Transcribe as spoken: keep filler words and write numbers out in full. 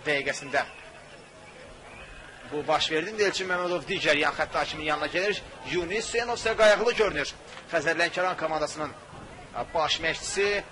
dəqiqəsində bu baş verdi. Elçin Məmmədov digər yan xətt hakiminin yanına gelir. Yunis Hüseynov isə qayğılı görünür. Xəzər Lənkəran komandasının baş məşqçisi.